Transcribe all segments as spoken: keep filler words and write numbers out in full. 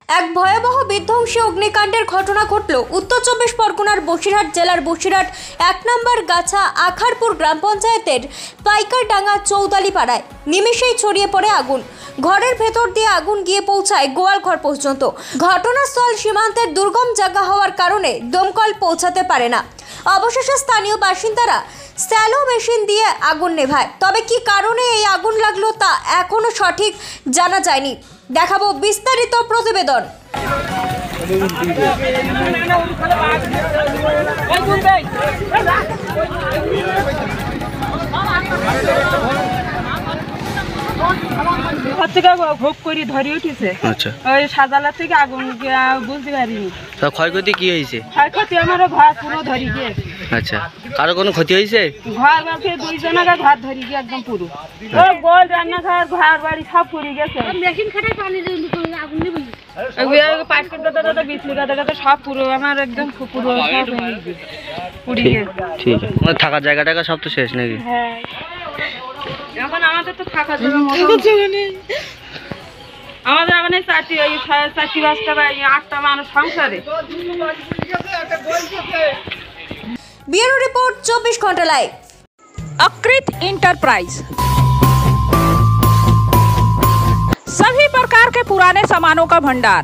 এক ভয়াবহ বিধ্বংসী অগ্নিকাণ্ডের ঘটনা ঘটল উত্তর চব্বিশ পরগনার বসিরহাট জেলার বসিরহাট এক নম্বর গাছা আখারপুর গ্রাম পঞ্চায়েতের পাইকারডাঙ্গা চৌদালি পাড়ায়। নিমেষেই ছড়িয়ে পড়ে আগুন। ঘরের ভেতর দিয়ে আগুন গিয়ে পৌঁছায় গোয়াল ঘর পর্যন্ত। ঘটনাস্থল সীমান্তের দুর্গম জায়গা হওয়ার কারণে দমকল পৌঁছাতে পারে না। অবশেষে স্থানীয় বাসিন্দারা স্যালো মেশিন দিয়ে আগুন নেভায়। তবে কি কারণে এই আগুন লাগলো তা এখনো সঠিক জানা যায়নি। দেখাবো বিস্তারিত প্রতিবেদন। ভোগ করে ধরে উঠেছে। আচ্ছা, ওই সাজালা থেকে আগুন বুঝতে পারিনি। ক্ষয়ক্ষতি কি হয়েছে? ক্ষয়ক্ষতি আমার ঘর পুরো ধরে গিয়েছে। আচ্ছা, কারো কোনো ক্ষতি হয়েছে? ঘর বাকি দুই জনের ঘর ধরে গিয়ে একদম পুরো ওই গোল রান্নাঘর ঘর বাড়ি সব পুড়ে গেছে। মেশিন খাটাই পানি আগুন নেবে পাঁচ করতে দাদা বিশ লিটার দাদা সব পুরো আমার একদম পুরো সব পুড়ে গেছে। ঠিক আছে, মানে থাকার জায়গা টাকা সব তো শেষ নাকি? হ্যাঁ, এখন আমাদের তো থাকার জায়গা নেই। আমাদের মানে চারটি ওই চারটি পাঁচটা বা আটটা মানুষ সংসারে। ब्यूरो रिपोर्ट चौबीस घंटा लाइव। अकृत इंटरप्राइज सभी प्रकार के पुराने सामानों का भंडार।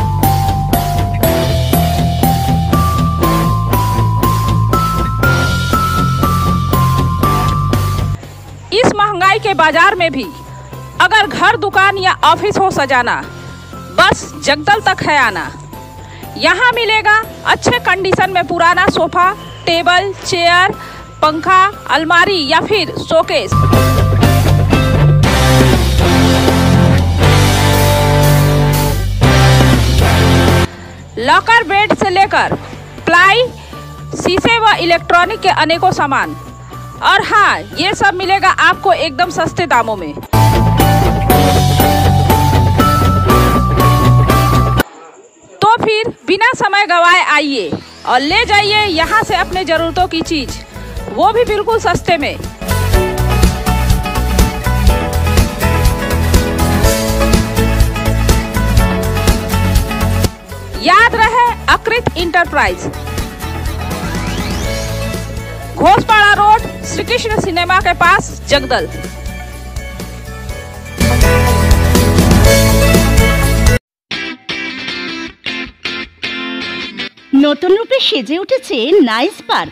इस महंगाई के बाजार में भी अगर घर, दुकान या ऑफिस हो सजाना, बस जगदल तक है आना। यहाँ मिलेगा अच्छे कंडीशन में पुराना सोफा, टेबल, चेयर, पंखा, अलमारी या फिर शोकेस। लॉकर बेड से लेकर प्लाई, शीशे व इलेक्ट्रॉनिक के अनेकों सामान। और हाँ, ये सब मिलेगा आपको एकदम सस्ते दामों में। तो फिर बिना समय गवाए आइए और ले जाइए यहाँ से अपने जरूरतों की चीज, वो भी बिल्कुल सस्ते में। याद रहे, Akrit enterprise, Ghoshpara road, Shri Krishna cinema के पास, जगदल। নতুন রূপে সেজে উঠেছে নাইস পার্ক।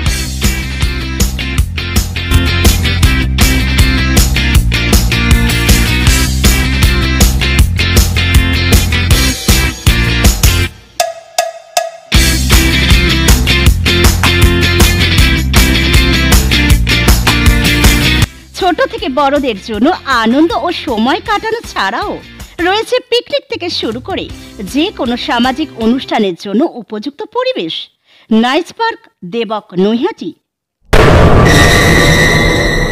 ছোট থেকে বড়দের জন্য আনন্দ ও সময় কাটানো ছাড়াও রয়েছে পিকনিক থেকে শুরু করে যে কোনো সামাজিক অনুষ্ঠানের জন্য উপযুক্ত পরিবেশ। Nice park, Debak, Naihati.